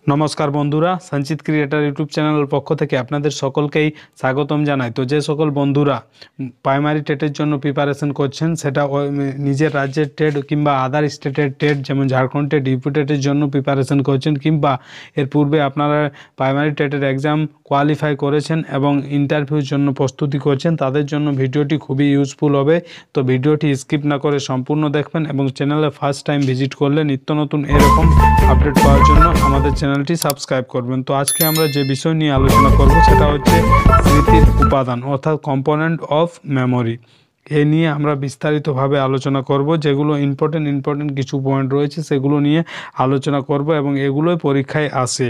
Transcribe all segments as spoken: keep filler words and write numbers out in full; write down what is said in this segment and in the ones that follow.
নমস্কার বন্ধুরা, সঞ্চিত ক্রিয়েটার ইউটিউব চ্যানেলের পক্ষ থেকে আপনাদের সকলকেই স্বাগতম জানাই। তো যে সকল বন্ধুরা প্রাইমারি টেটের জন্য প্রিপারেশন করছেন, সেটা নিজের রাজ্যের টেট কিংবা আদার স্টেটের টেট যেমন ঝাড়খণ্ড টেট, ইউপি টেটের জন্য প্রিপারেশন করছেন, কিংবা এর পূর্বে আপনারা প্রাইমারি টেটের এক্সাম কোয়ালিফাই করেছেন এবং ইন্টারভিউর জন্য প্রস্তুতি করছেন, তাদের জন্য ভিডিওটি খুবই ইউজফুল হবে। তো ভিডিওটি স্কিপ না করে সম্পূর্ণ দেখবেন এবং চ্যানেলে ফার্স্ট টাইম ভিজিট করলে নিত্য নতুন এরকম আপডেট পাওয়ার জন্য আমাদের চ্যানেলটি সাবস্ক্রাইব করবেন। তো আজকে আমরা যে বিষয় নিয়ে আলোচনা করব সেটা হচ্ছে স্মৃতির উপাদান, অর্থাৎ কম্পোনেন্ট অফ মেমোরি। এ নিয়ে আমরা বিস্তারিতভাবে আলোচনা করব, যেগুলো ইম্পর্টেন্ট ইম্পর্টেন্ট কিছু পয়েন্ট রয়েছে সেগুলো নিয়ে আলোচনা করব এবং এগুলোই পরীক্ষায় আসে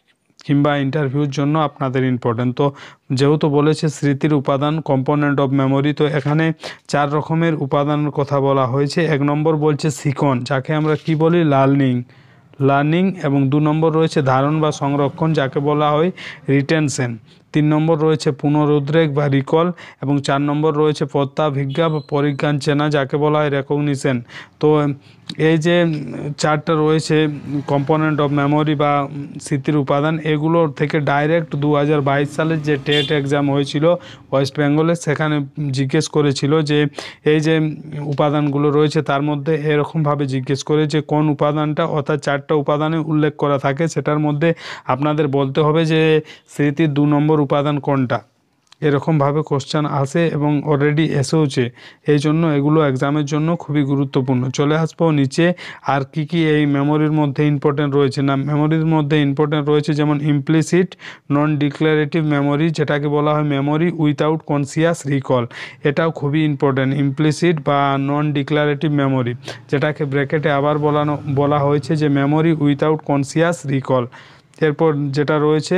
কিংবা ইন্টারভিউর জন্য আপনাদের ইম্পর্টেন্ট। তো যেহেতু বলেছে স্মৃতির উপাদান কম্পোনেন্ট অফ মেমোরি, তো এখানে চার রকমের উপাদানের কথা বলা হয়েছে। এক নম্বর বলছে শিখন, যাকে আমরা কি বলি লার্নিং লার্নিং এবং দু নম্বর রয়েছে ধারণ বা সংরক্ষণ, যাকে বলা হয় রিটেনশন। তিন নম্বর রয়েছে পুনরুদ্রেক বা রিকল এবং চার নম্বর রয়েছে প্রত্যাভিজ্ঞা বা পরিজ্ঞান চেনা, যাকে বলা হয় রেকগনিশন। তো এই যে চারটা রয়েছে কম্পোনেন্ট অফ মেমোরি বা স্মৃতির উপাদান, এগুলোর থেকে ডাইরেক্ট দু হাজার বাইশ সালের যে টেট এক্সাম হয়েছিল ওয়েস্ট বেঙ্গলে, সেখানে জিজ্ঞেস করেছিল যে এই যে উপাদানগুলো রয়েছে তার মধ্যে এরকমভাবে জিজ্ঞেস করে যে কোন উপাদানটা, অর্থাৎ চারটা উপাদানে উল্লেখ করা থাকে, সেটার মধ্যে আপনাদের বলতে হবে যে স্মৃতির দু নম্বর উপাদান কোনটা। এরকমভাবে কোশ্চেন আসে এবং অলরেডি এসেওছে, এই জন্য এগুলো এক্সামের জন্য খুবই গুরুত্বপূর্ণ। চলে আসবো নিচে আর কি কি এই মেমোরির মধ্যে ইম্পর্টেন্ট রয়েছে। না, মেমোরির মধ্যে ইম্পর্টেন্ট রয়েছে যেমন ইমপ্লিসিট নন ডিক্লারেটিভ মেমোরি, যেটাকে বলা হয় মেমোরি উইথাউট কনসিয়াস রিকল। এটাও খুবই ইম্পর্টেন্ট, ইমপ্লিসিট বা নন ডিক্লারেটিভ মেমোরি, যেটাকে ব্র্যাকেটে আবার বলানো বলা হয়েছে যে মেমোরি উইথাউট কনসিয়াস রিকল। এরপর যেটা রয়েছে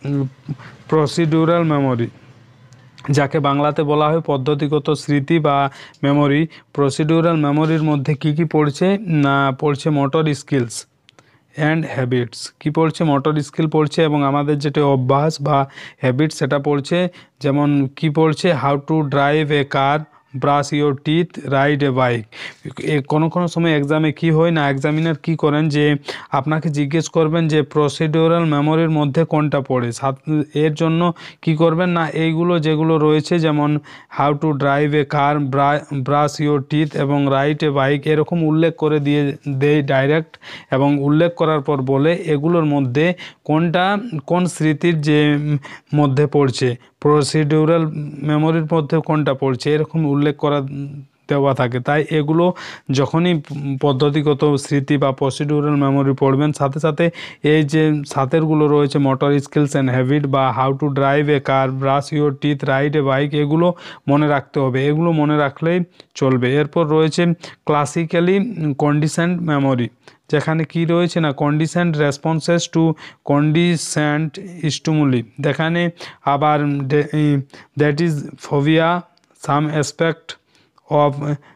প্রসিডিউরাল মেমোরি, যাকে বাংলাতে বলা হয় পদ্ধতিগত স্মৃতি বা মেমোরি। প্রসিডিউরাল মেমোরির মধ্যে কি কি পড়ছে না, পড়ছে মোটর স্কিলস অ্যান্ড হ্যাবিটস। কি পড়ছে? মোটর স্কিল পড়ছে এবং আমাদের যেটা অভ্যাস বা হ্যাবিট সেটা পড়ছে। যেমন কি পড়ছে? How to drive a car, brush your teeth, ride a bike. কোনো কোনো সময় এক্সামে কি হয় না, এক্সামিনার কি করেন যে আপনাকে জিজ্ঞেস করবেন যে প্রসিডিউরাল মেমোরির মধ্যে কোনটা পড়ে। এর জন্য কি করবেন না, এইগুলো যেগুলো রয়েছে যেমন how to drive a car, brush your teeth এবং রাইড এ বাইক, এরকম উল্লেখ করে দিয়ে দেয় ডাইরেক্ট, এবং উল্লেখ করার পর বলে এগুলোর মধ্যে কোনটা কোন স্মৃতির যে মধ্যে পড়ছে, প্রসিডিউরাল মেমোরির মধ্যে কোনটা পড়ছে, এরকম উল্লেখ করা দেওয়া থাকে। তাই এগুলো যখনই পদ্ধতিগত স্মৃতি বা প্রসিডিউরাল মেমোরি পড়বেন, সাথে সাথে এই যে সাতেরগুলো রয়েছে মোটর স্কিলস অ্যান্ড হ্যাবিট বা how to drive a car, brush your teeth, ride a bike, এগুলো মনে রাখতে হবে। এগুলো মনে রাখলেই চলবে। এরপর রয়েছে ক্লাসিক্যালি কন্ডিশনড মেমোরি, যেখানে কি রয়েছে না conditioned responses to conditioned stimuli. যেখানে আবার that is phobia, some aspect of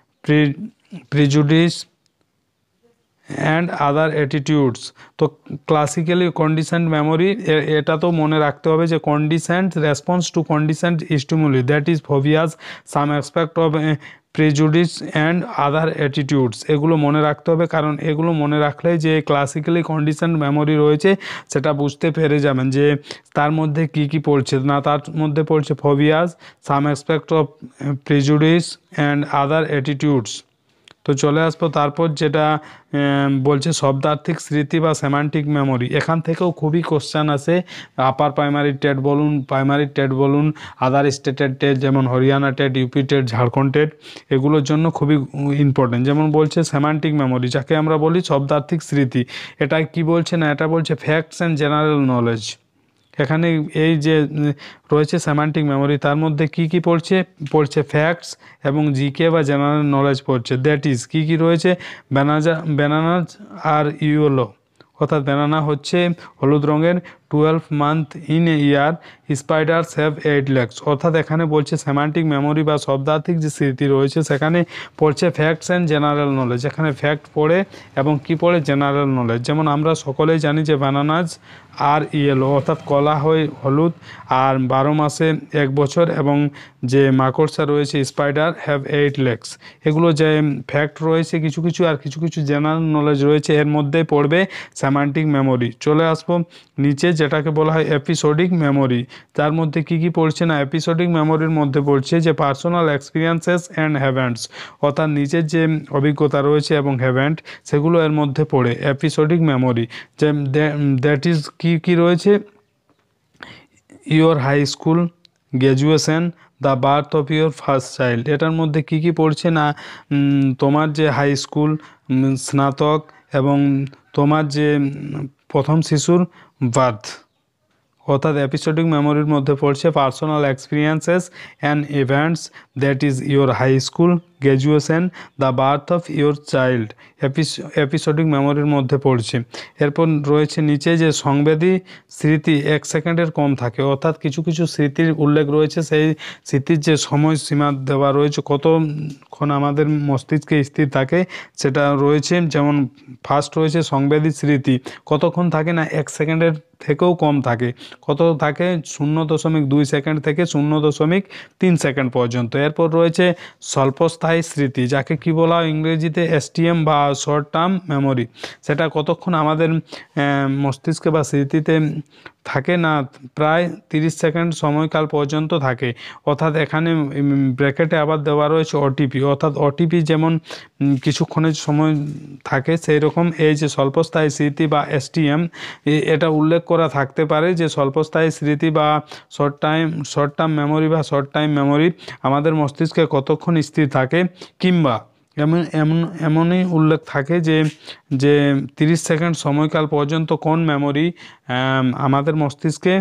prejudice and other attitudes. তো ক্লাসিক্যালি কন্ডিশনড মেমোরি, এটা তো মনে রাখতে হবে যে conditioned response to conditioned stimuli, that is phobias, some aspect of prejudice and other attitudes. এগুলো মনে রাখতে হবে, কারণ এগুলো মনে রাখলেই যে ক্লাসিক্যালি কন্ডিশনড মেমোরি রয়েছে সেটা বুঝতে পেরে যাবেন যে তার মধ্যে কি কি পড়ছে। না, তার মধ্যে পড়ছে phobias, some aspect of prejudice and other attitudes. তো চলে আসবো তারপর যেটা বলছে শব্দার্থিক স্মৃতি বা সেমান্টিক মেমোরি। এখান থেকেও খুবই কোশ্চেন আসে। আপার প্রাইমারি টেট বলুন, প্রাইমারি টেট বলুন, আদার স্টেটের টেট যেমন Haryana TET, UP TET, Jharkhand TET, এগুলোর জন্য খুবই ইম্পর্টেন্ট। যেমন বলছে সেমান্টিক মেমোরি, যাকে আমরা বলি শব্দার্থিক স্মৃতি। এটা কি বলছে না, এটা বলছে ফ্যাক্টস অ্যান্ড জেনারেল নলেজ। এখানে এই যে রয়েছে সেমান্টিক মেমোরি, তার মধ্যে কি কি পড়ছে? পড়ছে ফ্যাক্টস এবং জিকে বা জেনারেল নলেজ পড়ছে। দ্যাট ইজ কি কি রয়েছে? ব্যানাজা ব্যানানাজ আর ইয়েলো, অর্থাৎ ব্যানানা হচ্ছে হলুদ রঙের, twelve month in a year spiders have eight legs. অর্থাৎ এখানে বলছে সেমান্টিক মেমোরি বা শব্দার্থিক যে স্মৃতি রয়েছে সেখানে পড়ছে ফ্যাক্টস অ্যান্ড জেনারেল নলেজ। এখানে ফ্যাক্ট পড়ে এবং কি পড়ে জেনারেল নলেজ। যেমন আমরা সকলেই জানি যে বানানাজ আর ইয়েলো, অর্থাৎ কলা হয় হলুদ আর বারো মাসে এক বছর, এবং যে মাকড়সা রয়েছে স্পাইডার হ্যাভ এইট লেগস। এগুলো যে ফ্যাক্ট রয়েছে কিছু কিছু আর কিছু কিছু জেনারেল নলেজ রয়েছে, এর মধ্যে পড়বে সেমান্টিক মেমোরি। চলে আসবো নিচে যেটাকে বলা হয় এপিসোডিক মেমোরি। তার মধ্যে কি কি পড়ছে না, এপিসোডিক মেমোরির মধ্যে পড়ছে যে পার্সোনাল এক্সপিরিয়েন্সেস অ্যান্ড হ্যাভেন্টস, অর্থাৎ নিজের যে অভিজ্ঞতা রয়েছে এবং হ্যাভেন্ট সেগুলো এর মধ্যে পড়ে এপিসোডিক মেমোরি। যে দ্যাট ইজ কি কি রয়েছে, your high school, graduation, the birth of your first child. এটার মধ্যে কি কি পড়ছে না, তোমার যে হাই স্কুল, স্নাতক, এবং তোমার যে প্রথম শিশুর বার্থ। অর্থাৎ এপিসোডিক মেমোরির মধ্যে পড়ছে personal experiences and events, that is your high school, graduation, the birth of your child, episodic মেমোরির মধ্যে পড়ছে। এরপর রয়েছে নিচে যে সংবেদী স্মৃতি এক সেকেন্ডের কম থাকে, অর্থাৎ কিছু কিছু স্মৃতির উল্লেখ রয়েছে, সেই স্মৃতির যে সময়সীমা দেওয়া রয়েছে কতক্ষণ আমাদের মস্তিষ্কে স্থির থাকে সেটা রয়েছে। যেমন ফার্স্ট রয়েছে সংবেদী স্মৃতি, কতক্ষণ থাকে না এক সেকেন্ডের থেকেও কম থাকে। কত থাকে, শূন্য দশমিক দুই সেকেন্ড থেকে শূন্য দশমিক তিন সেকেন্ড পর্যন্ত। এরপর রয়েছে স্বল্পস্থায়ী স্মৃতি, যাকে কি বলা হয় ইংরেজিতে এসটিএম বা শর্ট টার্ম মেমোরি। সেটা কতক্ষণ আমাদের মস্তিষ্কে বা স্মৃতিতে থাকে না, প্রায় তিরিশ সেকেন্ড সময়কাল পর্যন্ত থাকে। অর্থাৎ এখানে ব্র্যাকেটে আবার দেওয়া রয়েছে ওটিপি, অর্থাৎ ওটিপি যেমন কিছুক্ষণের সময় থাকে সেই রকম এই যে স্বল্পস্থায়ী স্মৃতি বা এসটিএম, এটা উল্লেখ করা থাকতে পারে যে স্বল্পস্থায়ী স্মৃতি বা short time short term memory বা শর্ট টাইম মেমোরি আমাদের মস্তিষ্কে কতক্ষণ স্থির থাকে, কিংবা এমন এমন এমনই উল্লেখ থাকে যে যে তিরিশ সেকেন্ড সময়কাল পর্যন্ত কোন মেমোরি আমাদের মস্তিষ্কে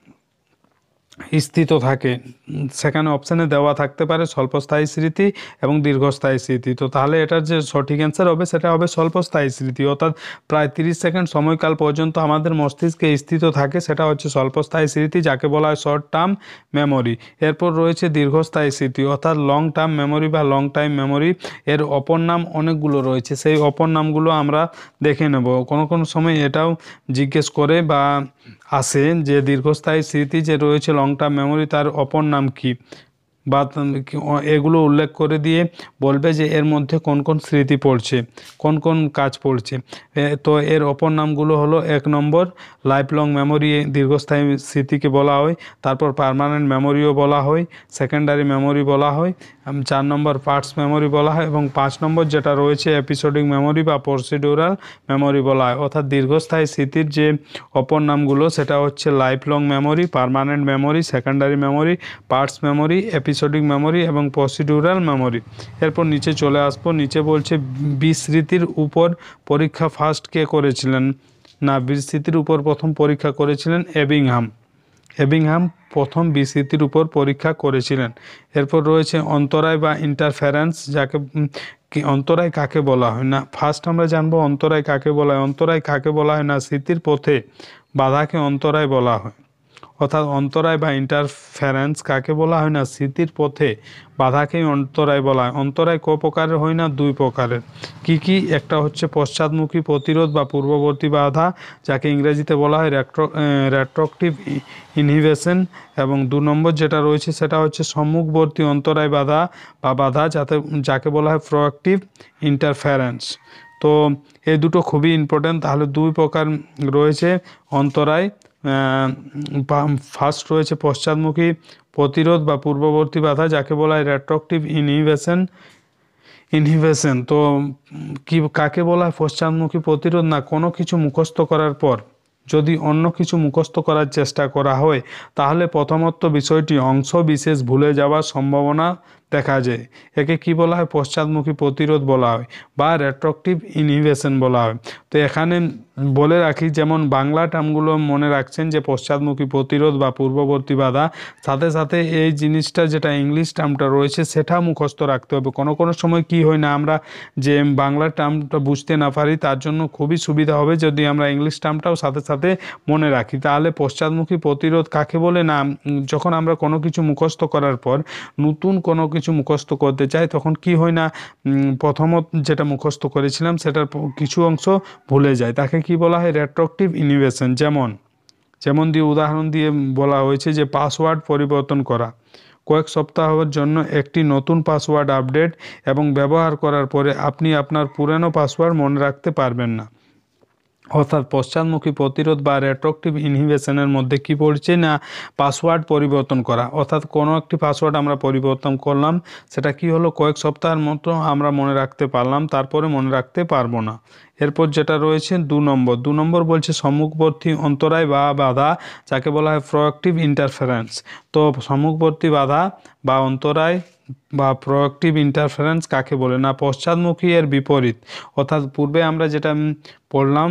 স্থিত থাকে। সেখানে অপশানে দেওয়া থাকতে পারে স্বল্পস্থায়ী স্মৃতি এবং দীর্ঘস্থায়ী স্মৃতি। তো তাহলে এটার যে সঠিক অ্যান্সার হবে সেটা হবে স্বল্পস্থায়ী স্মৃতি, অর্থাৎ প্রায় তিরিশ সেকেন্ড সময়কাল পর্যন্ত আমাদের মস্তিষ্কে স্থিত থাকে, সেটা হচ্ছে স্বল্পস্থায়ী স্মৃতি, যাকে বলা হয় শর্ট টার্ম মেমোরি। এরপর রয়েছে দীর্ঘস্থায়ী স্মৃতি, অর্থাৎ লং টার্ম মেমোরি বা লং টাইম মেমোরি। এর অপর নাম অনেকগুলো রয়েছে, সেই অপর নামগুলো আমরা দেখে নেব। কোনো কোনো সময় এটাও জিজ্ঞেস করে বা আসে যে দীর্ঘস্থায়ী স্মৃতি যে রয়েছে লং টার্ম মেমোরি তার অপর নাম কি, বা এগুলো উল্লেখ করে দিয়ে বলবে যে এর মধ্যে কোন কোন স্মৃতি পড়ছে, কোন কোন কাজ পড়ছে। তো এর অপর নামগুলো হলো, এক নম্বর লাইফ লং মেমোরি, দীর্ঘস্থায়ী স্মৃতিকে বলা হয়। তারপর পার্মানেন্ট মেমোরিও বলা হয়, সেকেন্ডারি মেমোরি বলা হয়, চার নম্বর পার্টস মেমোরি বলা হয়, এবং পাঁচ নম্বর যেটা রয়েছে এপিসোডিক মেমোরি বা প্রসিডিউরাল মেমোরি বলা হয়। অর্থাৎ দীর্ঘস্থায়ী স্মৃতির যে অপর নামগুলো সেটা হচ্ছে life long memory, permanent memory, secondary memory, parts memory, episodic memory এবং প্রসিডিউরাল মেমোরি। এরপর নিচে চলে আসবো, নিচে বলছে বিস্মৃতির উপর পরীক্ষা ফার্স্ট কে করেছিলেন, না বিস্মৃতির উপর প্রথম পরীক্ষা করেছিলেন এবিংহাম। এবিংহাম প্রথম বিস্মৃতির উপর পরীক্ষা করেছিলেন। এরপর রয়েছে অন্তরায় বা ইন্টারফারেন্স, যাকে অন্তরায় কাকে বলা হয় না, ফার্স্ট আমরা জানবো অন্তরায় কাকে বলা হয়। অন্তরায় কাকে বলা হয় না, স্মৃতির পথে বাধাকে অন্তরায় বলা হয়। অর্থাৎ অন্তরায় বা ইন্টারফারেন্স কাকে বলা হয় না, স্মৃতির পথে বাধাকেই অন্তরায় বলা হয়। অন্তরায় ক প্রকারের হয় না, দুই প্রকারের। কি কি, একটা হচ্ছে পশ্চাৎমুখী প্রতিরোধ বা পূর্ববর্তী বাধা, যাকে ইংরেজিতে বলা হয় রেট্রো রেট্রোক্টিভ ইনহিবিশন, এবং দু নম্বর যেটা রয়েছে সেটা হচ্ছে সম্মুখবর্তী অন্তরায় বাধা বা বাধা, যাতে যাকে বলা হয় প্রোঅ্যাক্টিভ ইন্টারফারেন্স। তো এই দুটো খুবই ইম্পর্ট্যান্ট। তাহলে দুই প্রকার রয়েছে অন্তরায়, ফার্স্ট রয়েছে পশ্চাৎমুখী প্রতিরোধ বা পূর্ববর্তী বাধা, যাকে বলা হয় রেট্রোক্টিভ ইনহিবিশন ইনহিবিশন তো কি কাকে বলা হয় পশ্চাৎমুখী প্রতিরোধ, না কোনো কিছু মুখস্থ করার পর যদি অন্য কিছু মুখস্থ করার চেষ্টা করা হয় তাহলে প্রথমত বিষয়টি অংশ বিশেষ ভুলে যাওয়ার সম্ভাবনা দেখা যায়। একে কি বলা হয়? পশ্চাদমুখী প্রতিরোধ বলা হয় বা রেট্রোক্টিভ ইনহিবিশন বলা হয়। তো এখানে বলে রাখি, যেমন বাংলা টার্মগুলো মনে রাখছেন যে পশ্চাদমুখী প্রতিরোধ বা পূর্ববর্তী বাধা, সাথে সাথে এই জিনিসটা যেটা ইংলিশ টার্মটা রয়েছে সেটা মুখস্থ রাখতে হবে। কোনো কোনো সময় কি হয় না, আমরা যে বাংলা টার্মটা বুঝতে না পারি, তার জন্য খুবই সুবিধা হবে যদি আমরা ইংলিশ টার্মটাও সাথে সাথে মনে রাখি। তাহলে পশ্চাদমুখী প্রতিরোধ কাকে বলে? না, যখন আমরা কোনো কিছু মুখস্থ করার পর নতুন কোনো কিছু মুখস্থ করতে চাই, তখন কি হয় না, প্রথমত যেটা মুখস্থ করেছিলাম সেটার কিছু অংশ ভুলে যায়, তাকে কি বলা হয়? Retroactive inhibition. যেমন যেমন দিয়ে উদাহরণ দিয়ে বলা হয়েছে যে পাসওয়ার্ড পরিবর্তন করা। কয়েক সপ্তাহের জন্য একটি নতুন পাসওয়ার্ড আপডেট এবং ব্যবহার করার পরে আপনি আপনার পুরানো পাসওয়ার্ড মনে রাখতে পারবেন না। অর্থাৎ পশ্চাদমুখী প্রতিরোধ বা রেট্রোক্টিভ ইনহিবিশনের মধ্যে কি পড়ছে না, পাসওয়ার্ড পরিবর্তন করা। অর্থাৎ কোনো একটি পাসওয়ার্ড আমরা পরিবর্তন করলাম, সেটা কি হলো, কয়েক সপ্তাহের মতো আমরা মনে রাখতে পারলাম, তারপরে মনে রাখতে পারবো না। এরপর যেটা রয়েছে দু নম্বর দু নম্বর বলছে সম্মুখবর্তী অন্তরায় বা বাধা, যাকে বলা হয় প্রোঅ্যাক্টিভ ইন্টারফারেন্স। তো সম্মুখবর্তী বাধা বা অন্তরায় বা প্রোঅ্যাক্টিভ ইন্টারফারেন্স কাকে বলে? না, পশ্চাদমুখী এর বিপরীত। অর্থাৎ পূর্বে আমরা যেটা পড়লাম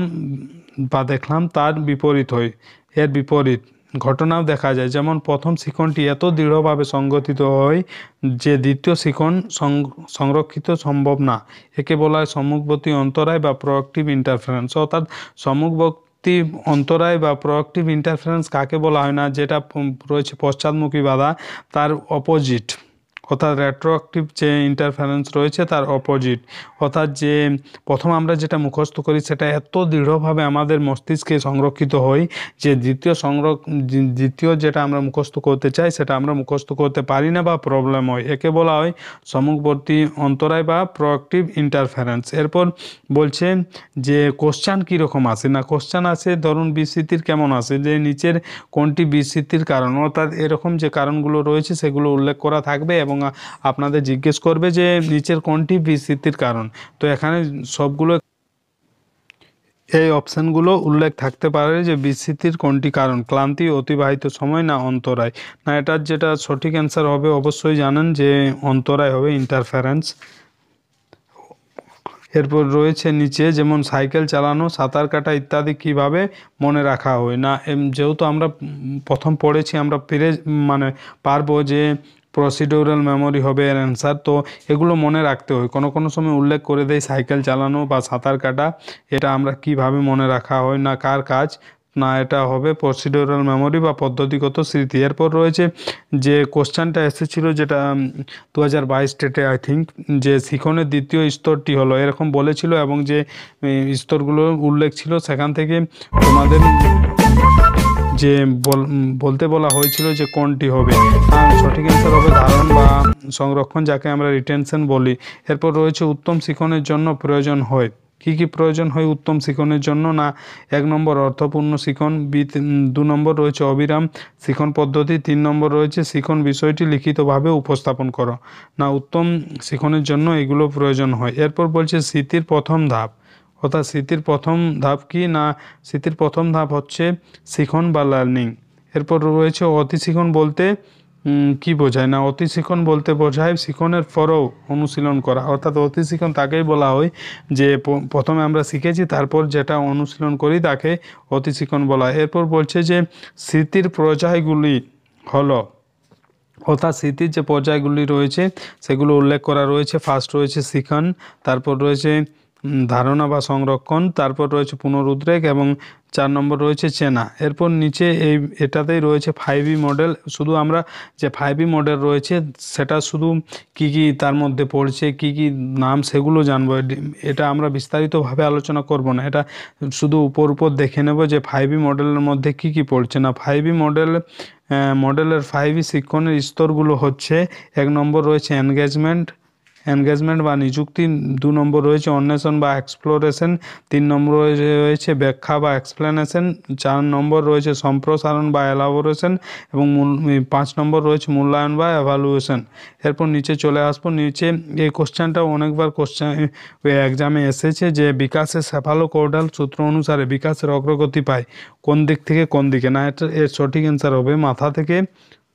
বা দেখলাম তার বিপরীত হয়, এর বিপরীত ঘটনাও দেখা যায়। যেমন প্রথম শিখনটি এত দৃঢ়ভাবে সংগঠিত হয় যে দ্বিতীয় শিখন সংরক্ষিত সম্ভব না। একে বলা হয় সম্মুখবর্তী অন্তরায় বা প্রোঅ্যাক্টিভ ইন্টারফারেন্স। অর্থাৎ সম্মুখবর্তী অন্তরায় বা প্রোঅ্যাক্টিভ ইন্টারফারেন্স কাকে বলা হয়? না, যেটা রয়েছে পশ্চাদমুখী বাধা তার অপোজিট, অর্থাৎ রেট্রোঅ্যাক্টিভ যে ইন্টারফারেন্স রয়েছে তার অপোজিট। অর্থাৎ যে প্রথম আমরা যেটা মুখস্থ করি সেটা এত দৃঢ়ভাবে আমাদের মস্তিষ্কে সংরক্ষিত হয় যে দ্বিতীয় সংরক্ষ দ্বিতীয় যেটা আমরা মুখস্থ করতে চাই সেটা আমরা মুখস্থ করতে পারি না বা প্রবলেম হয়। একে বলা হয় সম্মুখবর্তী অন্তরায় বা প্রোঅ্যাক্টিভ ইন্টারফারেন্স। এরপর বলছে যে কোশ্চান কীরকম আসে? না, কোশ্চান আসে ধরুন বিস্মৃতির কেমন আসে, যে নিচের কোনটি বিস্মৃতির কারণ, অর্থাৎ এরকম যে কারণগুলো রয়েছে সেগুলো উল্লেখ করা থাকবে এবং আপনাদের জিজ্ঞেস করবে যে নিচের কোনটি বিস্মৃতির কারণ। তো এখানে সবগুলো এই অপশানগুলো উল্লেখ থাকতে পারে যে বিস্মৃতির কোনটি কারণ, ক্লান্তি, অতিবাহিত সময় না অন্তরায়। না, এটার যেটা সঠিক অ্যান্সার হবে অবশ্যই জানেন যে অন্তরায় হবে, ইন্টারফারেন্স। এরপর রয়েছে নিচে যেমন সাইকেল চালানো, সাঁতার কাটা ইত্যাদি কিভাবে মনে রাখা হয়? না, যেহেতু আমরা প্রথম পড়েছি আমরা ফিরে মানে পারবো যে প্রসিডিউরাল মেমোরি হবে এর অ্যান্সার। তো এগুলো মনে রাখতে হয়, কোনো কোনো সময় উল্লেখ করে দেয় সাইকেল চালানো বা সাঁতার কাটা, এটা আমরা কিভাবে মনে রাখা হয়, না কার কাজ, না এটা হবে প্রসিডিউরাল মেমোরি বা পদ্ধতিগত স্মৃতি। এরপর রয়েছে যে কোশ্চেনটা এসেছিলো যেটা দু হাজার বাইশ স্টেটে আই থিঙ্ক, যে শিখনের দ্বিতীয় স্তরটি হলো এরকম বলেছিল এবং যে স্তরগুলো উল্লেখ ছিল সেখান থেকে তোমাদের যে বলতে বলা হয়েছিল যে কোনটি হবে। সঠিক অ্যান্সার হবে ধারণ বা সংরক্ষণ, যাকে আমরা রিটেনশন বলি। এরপর রয়েছে উত্তম শিখনের জন্য প্রয়োজন হয়, কি কি প্রয়োজন হয় উত্তম শিখনের জন্য? না, এক নম্বর অর্থপূর্ণ শিখন, বি দু নম্বর রয়েছে অবিরাম শিখন পদ্ধতি, তিন নম্বর রয়েছে শিখন বিষয়টি লিখিতভাবে উপস্থাপন করো। না, উত্তম শিখনের জন্য এগুলো প্রয়োজন হয়। এরপর বলছে স্মৃতির প্রথম ধাপ, অর্থাৎ স্মৃতির প্রথম ধাপ কি? না, স্মৃতির প্রথম ধাপ হচ্ছে শিখন বা লার্নিং। এরপর রয়েছে অতিশিখন বলতে কি বোঝায়? না, অতিশিখন বলতে বোঝায় শিখনের পরেও অনুশীলন করা। অর্থাৎ অতিশিখন তাকেই বলা হয় যে প্রথমে আমরা শিখেছি তারপর যেটা অনুশীলন করি তাকে অতিশিখন বলা হয়। এরপর বলছে যে স্মৃতির পর্যায়গুলি হলো, অর্থাৎ স্মৃতির যে পর্যায়গুলি রয়েছে সেগুলো উল্লেখ করা রয়েছে। ফার্স্ট রয়েছে শিখন, তারপর রয়েছে ধারণা বা সংরক্ষণ, তারপর রয়েছে পুনরুদ্রেক এবং চার নম্বর রয়েছে চেনা। এরপর নিচে এই এটাতেই রয়েছে ফাইভ ই মডেল। শুধু আমরা যে ফাইভ ই মডেল রয়েছে সেটা শুধু কি কি তার মধ্যে পড়ছে, কি কি নাম, সেগুলো জানবো। এটা আমরা বিস্তারিতভাবে আলোচনা করব না, এটা শুধু উপর উপর দেখে নেব যে ফাইভ ই মডেলের মধ্যে কি কি পড়ছে। না, ফাইভ ই মডেল মডেলের ফাইভ ই শিক্ষণের স্তরগুলো হচ্ছে, এক নম্বর রয়েছে এনগেজমেন্ট এনগেজমেন্ট বা নিযুক্তি, দু নম্বর রয়েছে অন্বেষণ বা এক্সপ্লোরেশন, তিন নম্বর রয়েছে ব্যাখ্যা বা এক্সপ্লেনেশন, চার নম্বর রয়েছে সম্প্রসারণ বা এলাবোরেশন এবং পাঁচ নম্বর রয়েছে মূল্যায়ন বা এভালুয়েশন। এরপর নিচে চলে আসবো, নিচে এই কোশ্চেনটাও অনেকবার কোশ্চেন এক্সামে এসেছে যে বিকাশের সেফালোকোডাল সূত্র অনুসারে বিকাশের অগ্রগতি পায় কোন দিক থেকে কোন দিকে। না, এটা এর সঠিক অ্যান্সার হবে মাথা থেকে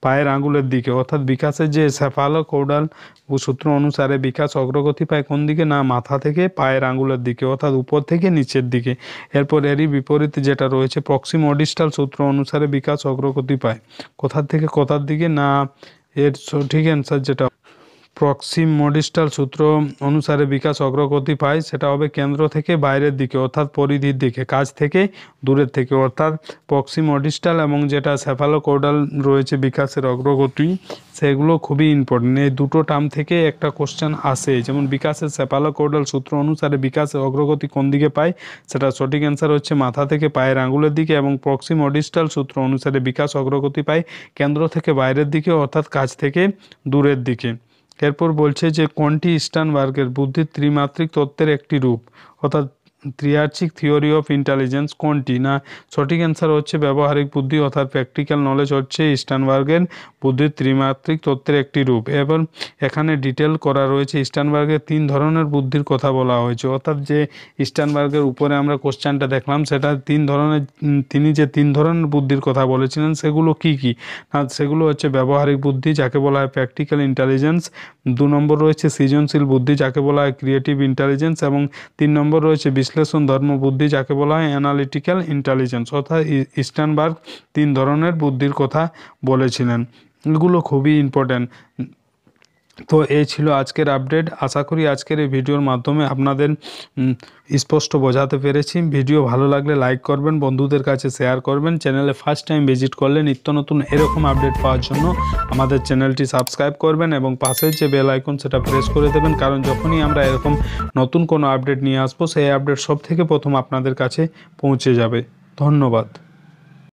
পায়ের আঙুলের দিকে, অর্থাৎ বিকাশের যে সেফালোকৌডাল সূত্র অনুসারে বিকাশ অগ্রগতি পায় কোন দিকে, না মাথা থেকে পায়ের আঙুলের দিকে, অর্থাৎ উপর থেকে নিচের দিকে। এরপর এরই বিপরীতে যেটা রয়েছে প্রক্সিমোডিস্টাল সূত্র অনুসারে বিকাশ অগ্রগতি পায় কোথার থেকে কোথার দিকে, না এর সঠিক অ্যান্সার যেটা প্রক্সিমোডিস্টাল সূত্র অনুসারে বিকাশ অগ্রগতি পায় সেটা হবে কেন্দ্র থেকে বাইরের দিকে, অর্থাৎ পরিধির দিকে, কাছ থেকে দূরের থেকে, অর্থাৎ প্রক্সিমোডিস্টাল এবং যেটা সেফালোকৌডাল রয়েছে বিকাশের অগ্রগতি, সেগুলো খুবই ইম্পর্টেন্ট। এই দুটো টার্ম থেকে একটা কোশ্চেন আসে, যেমন বিকাশের সেফালোকৌডাল সূত্র অনুসারে বিকাশের অগ্রগতি কোন দিকে পায়, সেটা সঠিক অ্যান্সার হচ্ছে মাথা থেকে পায়ের আঙুলের দিকে, এবং প্রক্সিমোডিস্টাল সূত্র অনুসারে বিকাশ অগ্রগতি পায় কেন্দ্র থেকে বাইরের দিকে, অর্থাৎ কাছ থেকে দূরের দিকে। এরপর বলছে যে কোনটি স্টার্নবার্গের বুদ্ধির ত্রিমাত্রিক তত্ত্বের একটি রূপ, অর্থাৎ ত্রিয়ার্চিক থিওরি অফ ইন্টেলিজেন্স কোনটি, না সঠিক অ্যান্সার হচ্ছে ব্যবহারিক বুদ্ধি অর্থাৎ প্র্যাকটিক্যাল নলেজ হচ্ছে স্টার্নবার্গের বুদ্ধির ত্রিমাত্রিক তত্ত্বের একটি রূপ। এবং এখানে ডিটেল করা রয়েছে স্টার্নবার্গের তিন ধরনের বুদ্ধির কথা বলা হয়েছে, অর্থাৎ যে স্টার্নবার্গের উপরে আমরা কোশ্চেনটা দেখলাম সেটা তিন ধরনের, তিনি যে তিন ধরনের বুদ্ধির কথা বলেছিলেন সেগুলো কি কি, না সেগুলো হচ্ছে ব্যবহারিক বুদ্ধি যাকে বলা হয় প্র্যাকটিক্যাল ইন্টেলিজেন্স, দু নম্বর রয়েছে সৃজনশীল বুদ্ধি যাকে বলা হয় ক্রিয়েটিভ ইন্টেলিজেন্স, এবং তিন নম্বর রয়েছে বিশ্লেষণ ধর্ম বুদ্ধি যাকে বলা হয় অ্যানালিটিক্যাল ইন্টেলিজেন্স। অর্থাৎ স্টার্নবার্গ তিন ধরনের বুদ্ধির কথা বলেছিলেন, এগুলো খুবই ইম্পর্ট্যান্ট। তো এই ছিল আজকের আপডেট। আশা করি আজকের এই ভিডিওর মাধ্যমে আপনাদের স্পষ্ট বোঝাতে পেরেছি। ভিডিও ভালো লাগলে লাইক করবেন, বন্ধুদের কাছে শেয়ার করবেন, চ্যানেলে ফার্স্ট টাইম ভিজিট করলে নিত্য নতুন এরকম আপডেট পাওয়ার জন্য আমাদের চ্যানেলটি সাবস্ক্রাইব করবেন এবং পাশের যে বেল আইকন সেটা প্রেস করে দেবেন, কারণ যখনই আমরা এরকম নতুন কোনো আপডেট নিয়ে আসবো সেই আপডেট সব থেকে প্রথম আপনাদের কাছে পৌঁছে যাবে। ধন্যবাদ।